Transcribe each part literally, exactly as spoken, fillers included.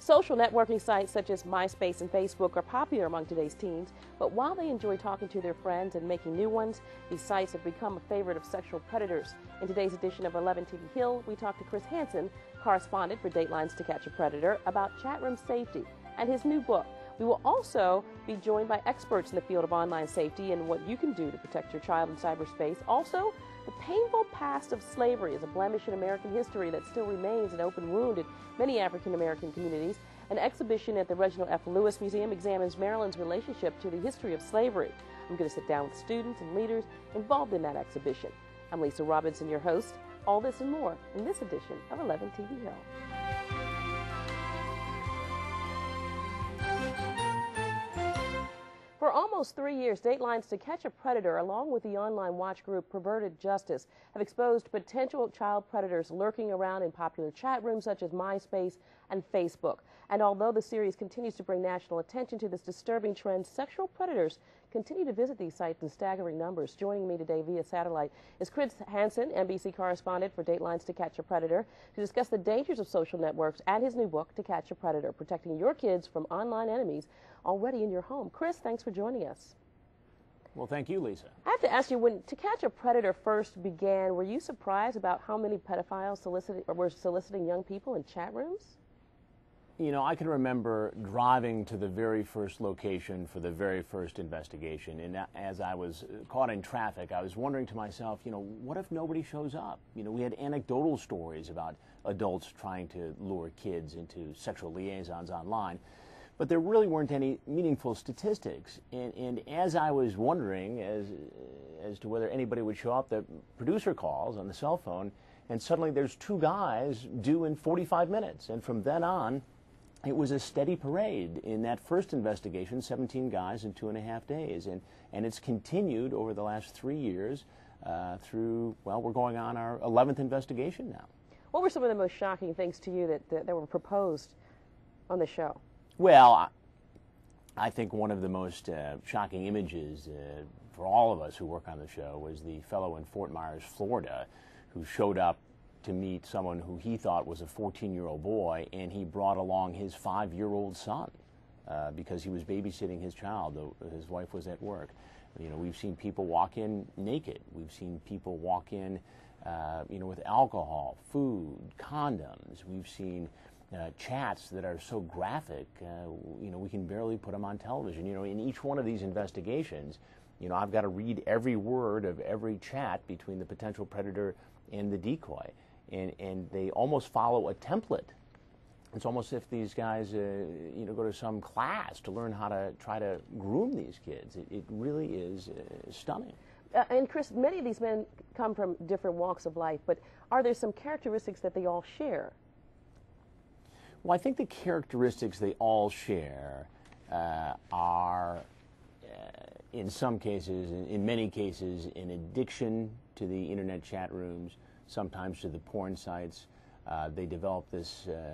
Social networking sites such as MySpace and Facebook are popular among today's teens, but while they enjoy talking to their friends and making new ones, these sites have become a favorite of sexual predators. In today's edition of eleven T V Hill, we talk to Chris Hansen, correspondent for Datelines To Catch a Predator, about chat room safety and his new book. We will also be joined by experts in the field of online safety and what you can do to protect your child in cyberspace. Also, the painful past of slavery is a blemish in American history that still remains an open wound in many African American communities. An exhibition at the Reginald F. Lewis Museum examines Maryland's relationship to the history of slavery. I'm going to sit down with students and leaders involved in that exhibition. I'm Lisa Robinson, your host. All this and more in this edition of eleven T V Hill. For almost three years, Datelines To Catch a Predator, along with the online watch group Perverted Justice, have exposed potential child predators lurking around in popular chat rooms such as MySpace and Facebook. And although the series continues to bring national attention to this disturbing trend, sexual predators continue to visit these sites in staggering numbers. Joining me today via satellite is Chris Hansen, N B C correspondent for Datelines To Catch a Predator, to discuss the dangers of social networks and his new book, To Catch a Predator, Protecting Your Kids from Online Enemies Already in Your Home. Chris, thanks for joining us. Well, thank you, Lisa. I have to ask you, when To Catch a Predator first began, were you surprised about how many pedophiles solicited, or were soliciting young people in chat rooms? You know, I can remember driving to the very first location for the very first investigation, and as I was caught in traffic, I was wondering to myself, you know, what if nobody shows up? You know, we had anecdotal stories about adults trying to lure kids into sexual liaisons online, but there really weren't any meaningful statistics. And, and as I was wondering as, as to whether anybody would show up, the producer calls on the cell phone, and suddenly there's two guys due in forty-five minutes. And from then on, it was a steady parade. In that first investigation, seventeen guys in two and a half days. And, and it's continued over the last three years uh, through, well, we're going on our eleventh investigation now. What were some of the most shocking things to you that, that, that were proposed on the show? Well, I think one of the most uh, shocking images uh, for all of us who work on the show was the fellow in Fort Myers, Florida, who showed up to meet someone who he thought was a fourteen-year-old boy, and he brought along his five-year-old son uh, because he was babysitting his child. His wife was at work. You know, we've seen people walk in naked. We've seen people walk in, uh, you know, with alcohol, food, condoms. We've seen Uh, chats that are so graphic, uh, you know, we can barely put them on television. You know, in each one of these investigations, you know, I've got to read every word of every chat between the potential predator and the decoy, and and they almost follow a template. It's almost as if these guys, uh, you know, go to some class to learn how to try to groom these kids. It, it really is uh, stunning. Uh, and Chris, many of these men come from different walks of life, but are there some characteristics that they all share? Well, I think the characteristics they all share uh, are, uh, in some cases, in, in many cases, an addiction to the internet chat rooms, sometimes to the porn sites. Uh, they develop this, uh,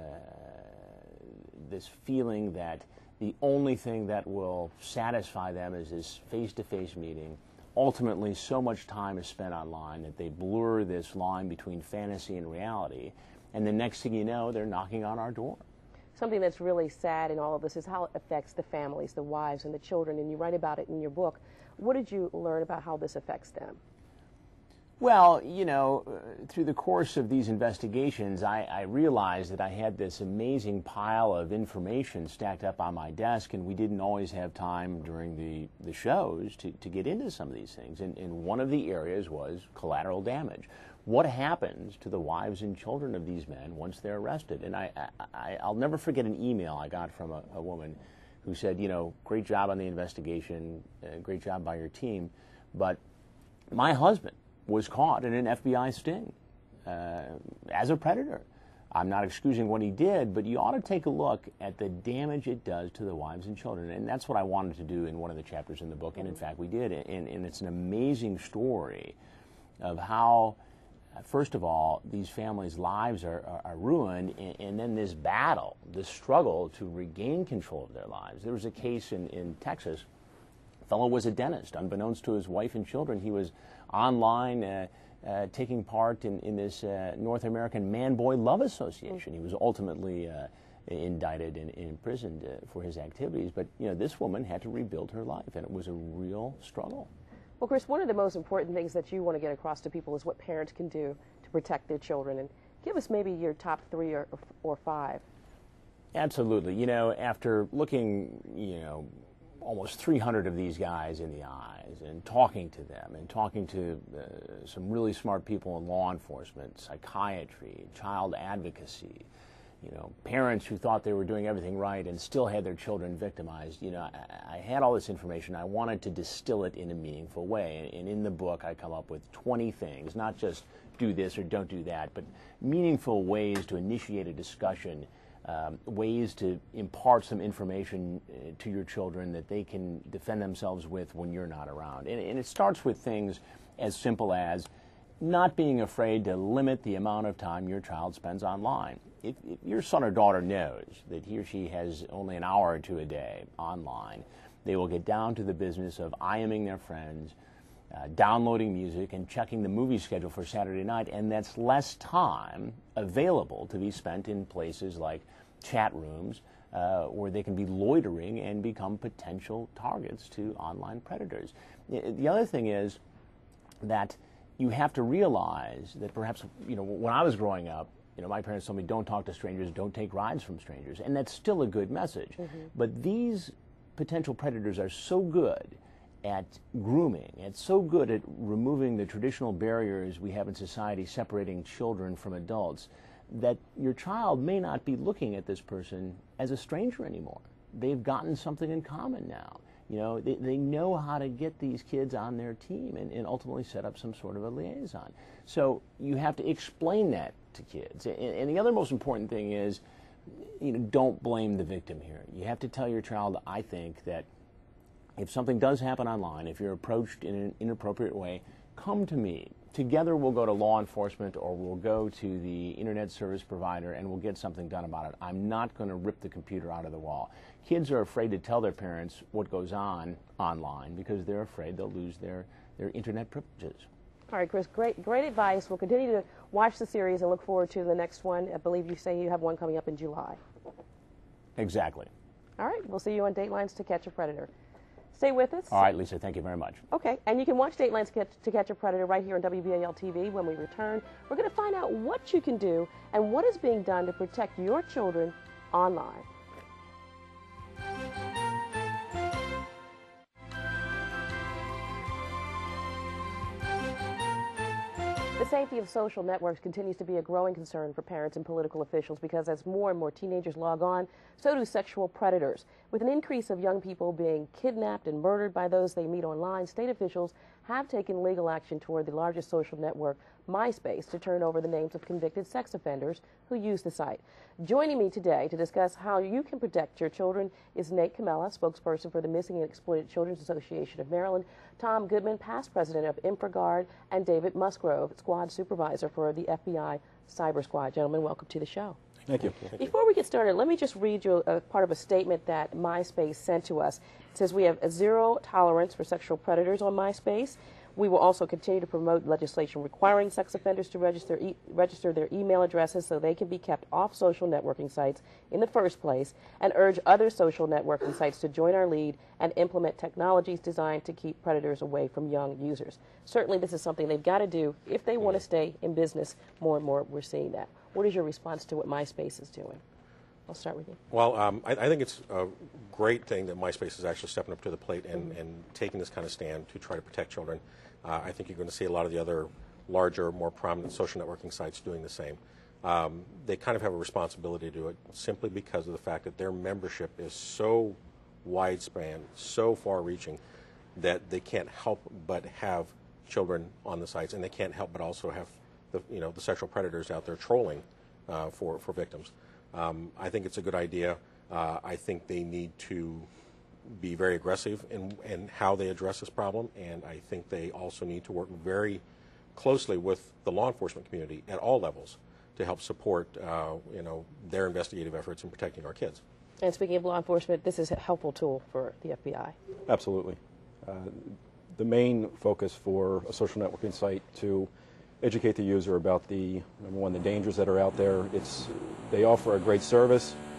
this feeling that the only thing that will satisfy them is this face-to-face meeting. Ultimately, so much time is spent online that they blur this line between fantasy and reality. And the next thing you know, they're knocking on our door. Something that's really sad in all of this is how it affects the families, the wives, and the children, and you write about it in your book. What did you learn about how this affects them? Well, you know, uh, through the course of these investigations, I, I realized that I had this amazing pile of information stacked up on my desk, and we didn't always have time during the, the shows to, to get into some of these things. And, and one of the areas was collateral damage. What happens to the wives and children of these men once they're arrested? And I, I, I'll never forget an email I got from a, a woman who said, you know, great job on the investigation, uh, great job by your team, but my husband was caught in an F B I sting uh, as a predator. I'm not excusing what he did, but you ought to take a look at the damage it does to the wives and children. And that's what I wanted to do in one of the chapters in the book, and in fact we did. And, and it's an amazing story of how, first of all, these families' lives are, are, are ruined, and, and then this battle, this struggle to regain control of their lives. There was a case in, in Texas. A fellow was a dentist. Unbeknownst to his wife and children, he was online uh, uh, taking part in, in this uh, North American Man-Boy Love Association. He was ultimately uh, indicted and, and imprisoned uh, for his activities. But you know, this woman had to rebuild her life, and it was a real struggle. Well, Chris, one of the most important things that you want to get across to people is what parents can do to protect their children. And give us maybe your top three or, or five. Absolutely. You know, after looking, you know, almost three hundred of these guys in the eyes and talking to them and talking to uh, some really smart people in law enforcement, psychiatry, child advocacy, you know, parents who thought they were doing everything right and still had their children victimized. You know, I, I had all this information. I wanted to distill it in a meaningful way. And, and in the book, I come up with twenty things, not just do this or don't do that, but meaningful ways to initiate a discussion, um, ways to impart some information uh, to your children that they can defend themselves with when you're not around. And, and it starts with things as simple as not being afraid to limit the amount of time your child spends online. If, if your son or daughter knows that he or she has only an hour or two a day online, they will get down to the business of IMing their friends, uh, downloading music, and checking the movie schedule for Saturday night, and that's less time available to be spent in places like chat rooms uh, where they can be loitering and become potential targets to online predators. The other thing is that you have to realize that perhaps, you know, when I was growing up, you know, my parents told me, don't talk to strangers, don't take rides from strangers, and that's still a good message. Mm-hmm. But these potential predators are so good at grooming, and so good at removing the traditional barriers we have in society separating children from adults, that your child may not be looking at this person as a stranger anymore. They've gotten something in common now. You know, they, they know how to get these kids on their team and, and ultimately set up some sort of a liaison. So you have to explain that to kids. And, and the other most important thing is, you know, don't blame the victim here. You have to tell your child, I think, that if something does happen online, if you're approached in an inappropriate way, come to me. Together we'll go to law enforcement or we'll go to the internet service provider and we'll get something done about it. I'm not going to rip the computer out of the wall. Kids are afraid to tell their parents what goes on online because they're afraid they'll lose their, their internet privileges. All right, Chris, great, great advice. We'll continue to watch the series and look forward to the next one. I believe you say you have one coming up in July. Exactly. All right, we'll see you on Datelines To Catch a Predator. Stay with us. All right, Lisa, thank you very much. Okay, and you can watch Datelines to Catch, to Catch a Predator right here on W B A L T V. When we return, we're going to find out what you can do and what is being done to protect your children online. The safety of social networks continues to be a growing concern for parents and political officials because as more and more teenagers log on, so do sexual predators. With an increase of young people being kidnapped and murdered by those they meet online, state officials have taken legal action toward the largest social network, MySpace, to turn over the names of convicted sex offenders who use the site. Joining me today to discuss how you can protect your children is Nate Camella, spokesperson for the Missing and Exploited Children's Association of Maryland, Tom Goodman, past president of InfraGard, and David Musgrove, squad supervisor for the F B I Cyber Squad. Gentlemen, welcome to the show. Thank you. Before we get started, let me just read you a, a part of a statement that MySpace sent to us. It says, we have a zero tolerance for sexual predators on MySpace. We will also continue to promote legislation requiring sex offenders to register, e register their email addresses so they can be kept off social networking sites in the first place, and urge other social networking sites to join our lead and implement technologies designed to keep predators away from young users. Certainly this is something they've got to do if they want to stay in business. More and more we're seeing that. What is your response to what MySpace is doing? I'll start with you. Well, um, I, I think it's a great thing that MySpace is actually stepping up to the plate and, mm-hmm. and taking this kind of stand to try to protect children. Uh, I think you're going to see a lot of the other larger, more prominent social networking sites doing the same. Um, they kind of have a responsibility to do it simply because of the fact that their membership is so widespan, so far-reaching, that they can't help but have children on the sites, and they can't help but also have the, you know, the sexual predators out there trolling uh, for, for victims. Um, I think it's a good idea. Uh, I think they need to be very aggressive in, in how they address this problem, and I think they also need to work very closely with the law enforcement community at all levels to help support uh, you know, their investigative efforts in protecting our kids. And speaking of law enforcement, this is a helpful tool for the F B I. Absolutely. Uh, the main focus for a social networking site to educate the user about the, number one, the dangers that are out there. It's, they offer a great service.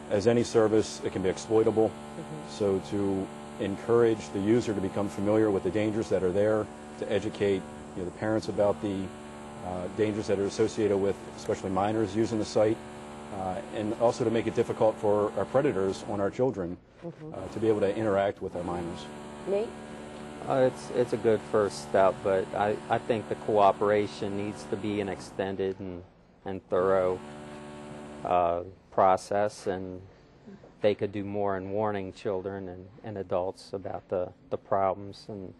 as any service, it can be exploitable. Mm-hmm. So to encourage the user to become familiar with the dangers that are there, to educate you know, the parents about the uh, dangers that are associated with especially minors using the site, uh, and also to make it difficult for our predators on our children mm-hmm. uh, to be able to interact with our minors. Nate? Uh, it's, it's a good first step, but I, I think the cooperation needs to be an extended and, and thorough uh, process, and they could do more in warning children and, and adults about the, the problems and,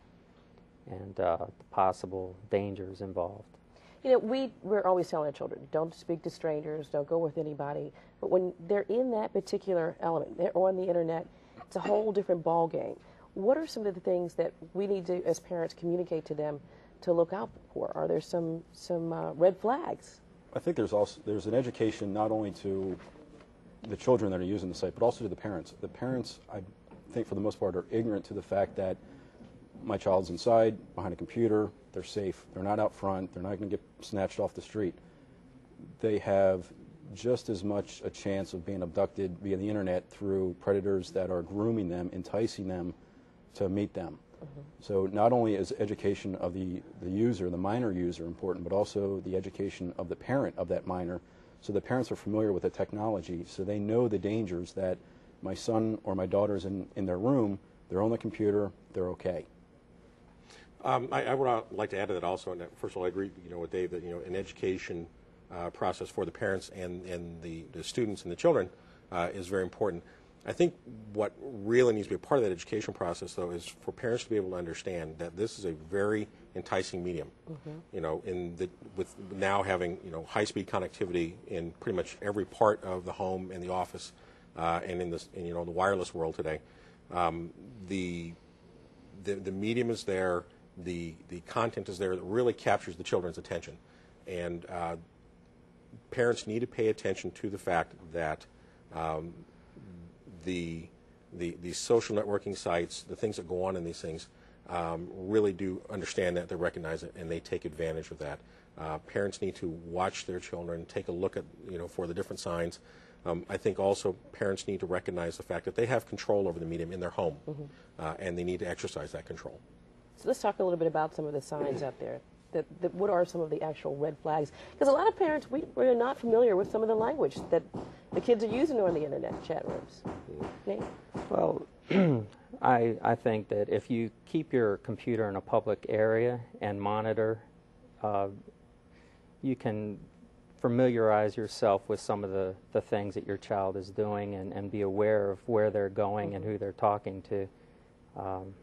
and uh, the possible dangers involved. You know, we, we're always telling our children, don't speak to strangers, don't go with anybody. But when they're in that particular element, they're on the internet, it's a whole different ball game. What are some of the things that we need to, as parents, communicate to them to look out for? Are there some, some uh, red flags? I think there's also there's an education not only to the children that are using the site, but also to the parents. The parents, I think for the most part, are ignorant to the fact that my child's inside, behind a computer, they're safe, they're not out front, they're not going to get snatched off the street. They have just as much a chance of being abducted via the internet through predators that are grooming them, enticing them to meet them. Mm-hmm. So not only is education of the, the user, the minor user, important, but also the education of the parent of that minor, so the parents are familiar with the technology, so they know the dangers that my son or my daughter's in, in their room, they're on the computer, they're okay. Um, I, I would uh, like to add to that also, and first of all, I agree you know, with Dave that you know, an education uh, process for the parents and, and the, the students and the children uh, is very important. I think what really needs to be a part of that education process, though, is for parents to be able to understand that this is a very enticing medium. Mm-hmm. You know, in the, with now having you know high-speed connectivity in pretty much every part of the home and the office, uh, and in this in, you know the wireless world today, um, the, the the medium is there, the the content is there that really captures the children's attention, and uh, parents need to pay attention to the fact that. Um, The, the the social networking sites, the things that go on in these things, um, really do understand that, they recognize it, and they take advantage of that. Uh, parents need to watch their children, take a look at, you know, for the different signs. Um, I think also parents need to recognize the fact that they have control over the medium in their home, mm-hmm. uh, and they need to exercise that control. So let's talk a little bit about some of the signs out there. That, that what are some of the actual red flags? Because a lot of parents, we, we're not familiar with some of the language that the kids are using on the internet chat rooms. Nate? Well, I, I think that if you keep your computer in a public area and monitor, uh, you can familiarize yourself with some of the, the things that your child is doing and, and be aware of where they're going mm-hmm. and who they're talking to. Um,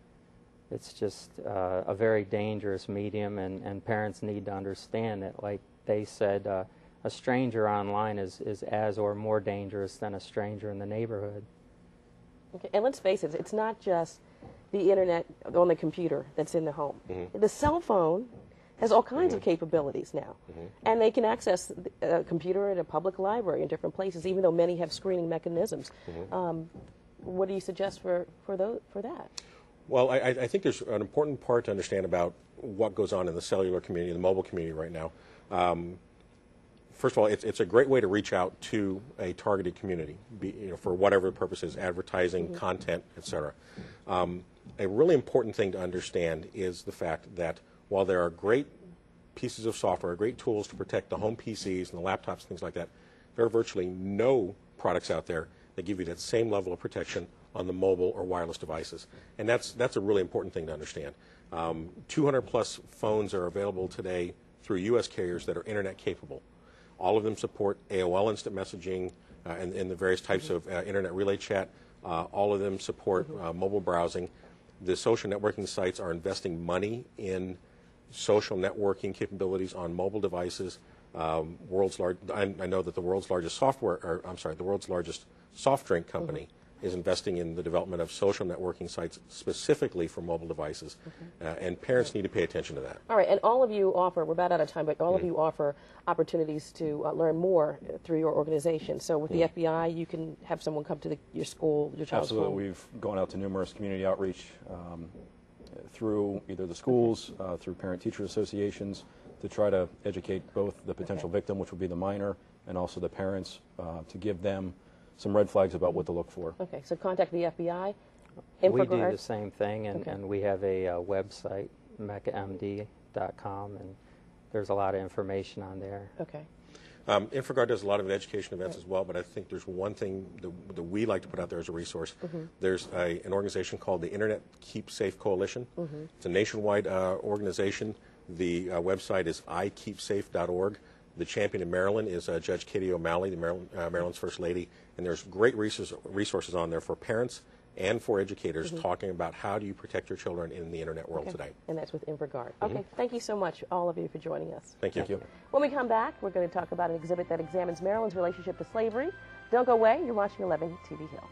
It's just uh, a very dangerous medium, and, and parents need to understand that, like they said, uh, a stranger online is, is as or more dangerous than a stranger in the neighborhood. Okay, and let's face it, it's not just the internet on the computer that's in the home. Mm-hmm. The cell phone has all kinds mm-hmm. of capabilities now, mm-hmm. and they can access a computer at a public library in different places, even though many have screening mechanisms. Mm-hmm. Um, what do you suggest for, for, those, for that? Well, I, I think there's an important part to understand about what goes on in the cellular community, the mobile community right now. Um, first of all, it's, it's a great way to reach out to a targeted community, be, you know, for whatever the purpose is, advertising, mm-hmm. content, et cetera. Um, a really important thing to understand is the fact that while there are great pieces of software, great tools to protect the home P Cs and the laptops, things like that, there are virtually no products out there that give you that same level of protection on the mobile or wireless devices. And that's, that's a really important thing to understand. Um, two hundred plus phones are available today through U S carriers that are internet capable. All of them support A O L instant messaging uh, and, and the various types mm-hmm. of uh, internet relay chat. Uh, all of them support mm-hmm. uh, mobile browsing. The social networking sites are investing money in social networking capabilities on mobile devices. Um, world's large, I, I know that the world's largest software, or I'm sorry, the world's largest soft drink company mm-hmm. is investing in the development of social networking sites specifically for mobile devices, okay. uh, and parents need to pay attention to that. All right, and all of you offer, we're about out of time, but all mm-hmm. of you offer opportunities to uh, learn more through your organization. So with mm-hmm. the F B I, you can have someone come to the, your school, your child's Absolutely. school. We've gone out to numerous community outreach um, through either the schools, uh, through parent-teacher associations, to try to educate both the potential okay. victim, which would be the minor, and also the parents, uh, to give them some red flags about what to look for. Okay, so contact the F B I. We do InfoGuard. the same thing, and, Okay. and we have a uh, website, mecca m d dot com, and there's a lot of information on there. Okay. Um, InfoGuard does a lot of education events as well, but I think there's one thing that, that we like to put out there as a resource. Mm-hmm. There's a, an organization called the Internet Keep Safe Coalition. Mm-hmm. It's a nationwide uh, organization. The uh, website is i keep safe dot org. The champion in Maryland is uh, Judge Katie O'Malley, the Maryland, uh, Maryland's First Lady, and there's great resources, resources on there for parents and for educators mm-hmm. talking about how do you protect your children in the Internet world Okay. today. And that's with InfoGuard. Mm-hmm. Okay, thank you so much, all of you, for joining us. Thank you. Thank you. When we come back, we're going to talk about an exhibit that examines Maryland's relationship to slavery. Don't go away. You're watching eleven T V Hill.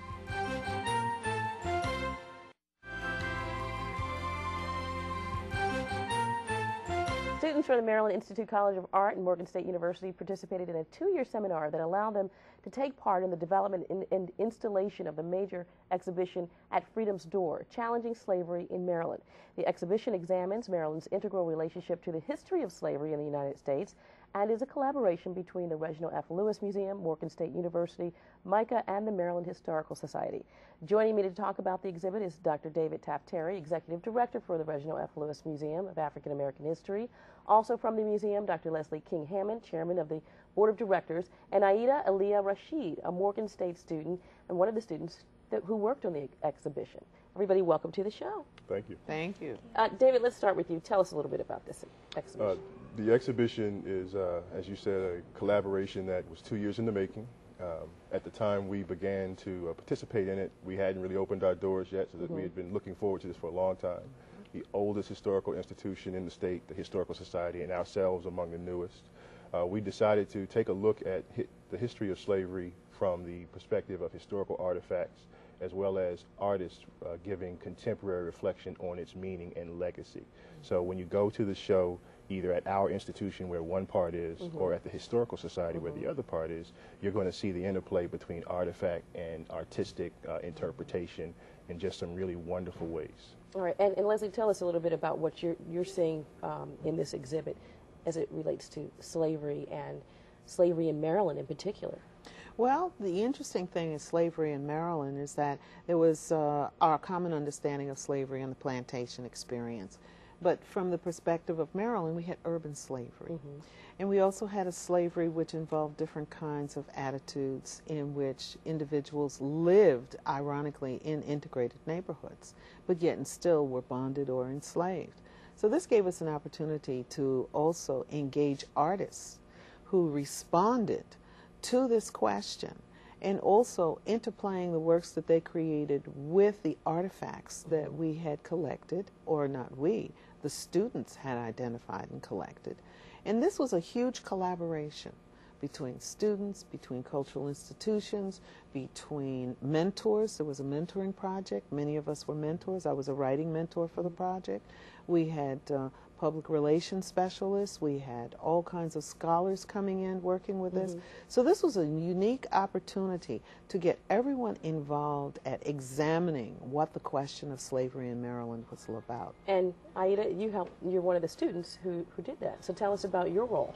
Students from the Maryland Institute College of Art and Morgan State University participated in a two-year seminar that allowed them to take part in the development and, and installation of the major exhibition At Freedom's Door, Challenging Slavery in Maryland. The exhibition examines Maryland's integral relationship to the history of slavery in the United States and is a collaboration between the Reginald F. Lewis Museum, Morgan State University, MICA, and the Maryland Historical Society. Joining me to talk about the exhibit is Doctor David Taft-Terry, Executive Director for the Reginald F. Lewis Museum of African American History. Also from the museum, Doctor Leslie King Hammond, Chairman of the Board of Directors, and Aida Aliyah Rashid, a Morgan State student and one of the students that, who worked on the exhibition. Everybody, welcome to the show. Thank you. Thank you. Uh, David, let's start with you. Tell us a little bit about this exhibition. Uh, the exhibition is, uh, as you said, a collaboration that was two years in the making. Um, at the time we began to uh, participate in it, we hadn't really opened our doors yet, so that mm-hmm. we had been looking forward to this for a long time. The oldest historical institution in the state, the Historical Society, and ourselves among the newest. Uh, we decided to take a look at hi the history of slavery from the perspective of historical artifacts, as well as artists uh, giving contemporary reflection on its meaning and legacy. So when you go to the show, either at our institution where one part is, mm-hmm. or at the Historical Society mm-hmm. where the other part is, you're going to see the interplay between artifact and artistic uh, interpretation in just some really wonderful ways. All right, and, and Leslie, tell us a little bit about what you're, you're seeing um, in this exhibit as it relates to slavery and slavery in Maryland in particular. Well, the interesting thing in slavery in Maryland is that there was uh, our common understanding of slavery and the plantation experience. But from the perspective of Maryland, we had urban slavery. Mm-hmm. And we also had a slavery which involved different kinds of attitudes in which individuals lived, ironically, in integrated neighborhoods, but yet and still were bonded or enslaved. So this gave us an opportunity to also engage artists who responded to this question, and also interplaying the works that they created with the artifacts that we had collected, or not we, the students had identified and collected. And this was a huge collaboration between students, between cultural institutions, between mentors. There was a mentoring project. Many of us were mentors. I was a writing mentor for the project. We had uh, public relations specialists. We had all kinds of scholars coming in working with mm-hmm. this. So this was a unique opportunity to get everyone involved at examining what the question of slavery in Maryland was all about. And Aida, you helped, you're one of the students who, who did that. So tell us about your role.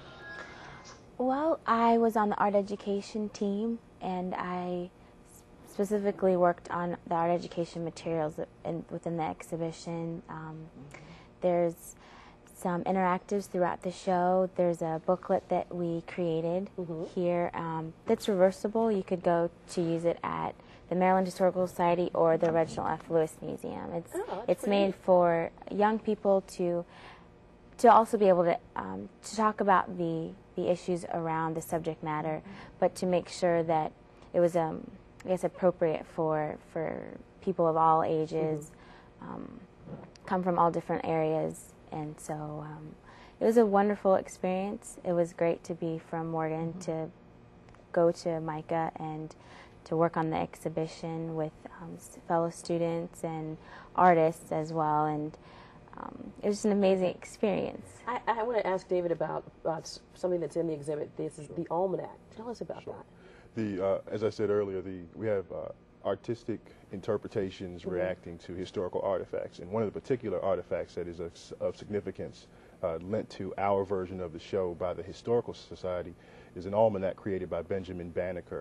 Well, I was on the art education team, and I specifically worked on the art education materials in, within the exhibition. Um, mm-hmm. There's some interactives throughout the show. There's a booklet that we created mm-hmm. here um, that's reversible. You could go to use it at the Maryland Historical Society or the Reginald F. Lewis Museum. It's oh, it's made neat. for young people to to also be able to um, to talk about the the issues around the subject matter, mm-hmm. but to make sure that it was um, I guess appropriate for for people of all ages, mm-hmm. um, come from all different areas. And so um, it was a wonderful experience. It was great to be from Morgan, mm-hmm. to go to MICA and to work on the exhibition with um, fellow students and artists as well. And um, it was an amazing experience. I, I want to ask David about uh, something that's in the exhibit. This is sure. the Almanac. Tell us about sure. that. The, uh, as I said earlier, the, we have uh, artistic interpretations mm-hmm. reacting to historical artifacts. And one of the particular artifacts that is of, of significance uh, lent to our version of the show by the Historical Society is an almanac created by Benjamin Banneker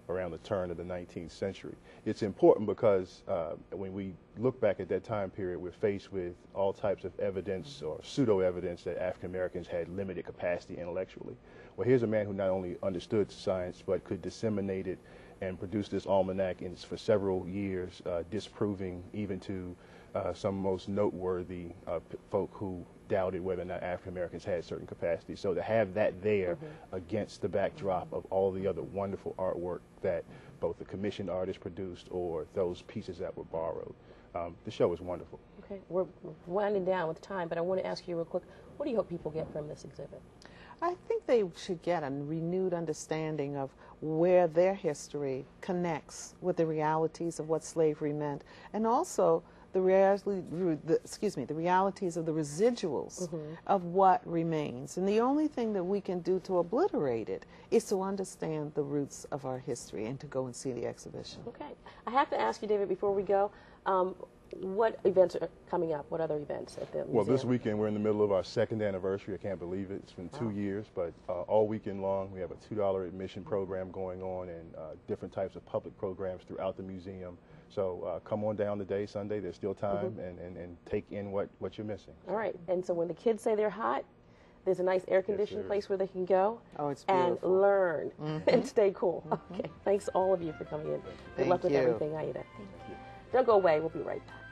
around the turn of the nineteenth century. It's important because uh, when we look back at that time period, we're faced with all types of evidence or pseudo-evidence that African Americans had limited capacity intellectually. Well, here's a man who not only understood science but could disseminate it and produce this almanac in, for several years, uh, disproving even to uh, some most noteworthy uh, p folk who doubted whether or not African Americans had certain capacity. So to have that there mm-hmm. against the backdrop of all the other wonderful artwork that both the commissioned artists produced or those pieces that were borrowed, um, the show is wonderful. Okay, we're winding down with time, but I want to ask you real quick, what do you hope people get from this exhibit? I think they should get a renewed understanding of where their history connects with the realities of what slavery meant, and also the reality, the, excuse me, the realities of the residuals mm-hmm. of what remains. And the only thing that we can do to obliterate it is to understand the roots of our history and to go and see the exhibition. Okay. I have to ask you, David, before we go, um, what events are coming up? What other events at the museum? Well, this weekend we're in the middle of our second anniversary. I can't believe it. It's been two wow. years, but uh, all weekend long we have a two dollar admission program going on and uh, different types of public programs throughout the museum. So uh, come on down today, Sunday. There's still time, mm-hmm. and, and, and take in what, what you're missing. All right. And so when the kids say they're hot, there's a nice air-conditioned yes, place where they can go oh, it's and learn mm-hmm. and stay cool. Mm-hmm. Okay. Thanks all of you for coming in. Good Thank luck with you. everything, Aida. Thank you. Don't go away. We'll be right back.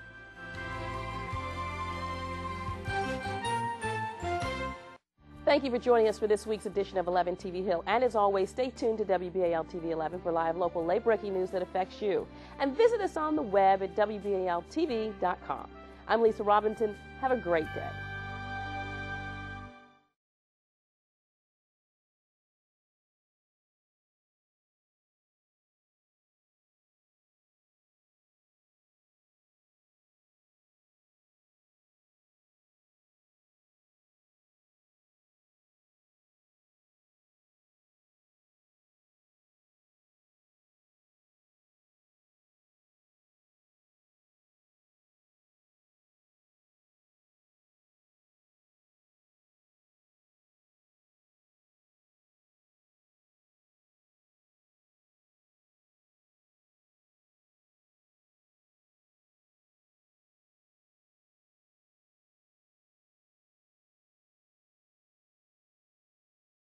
Thank you for joining us for this week's edition of eleven T V Hill. And as always, stay tuned to W B A L T V eleven for live local late-breaking news that affects you. And visit us on the web at W B A L T V dot com. I'm Lisa Robinson. Have a great day.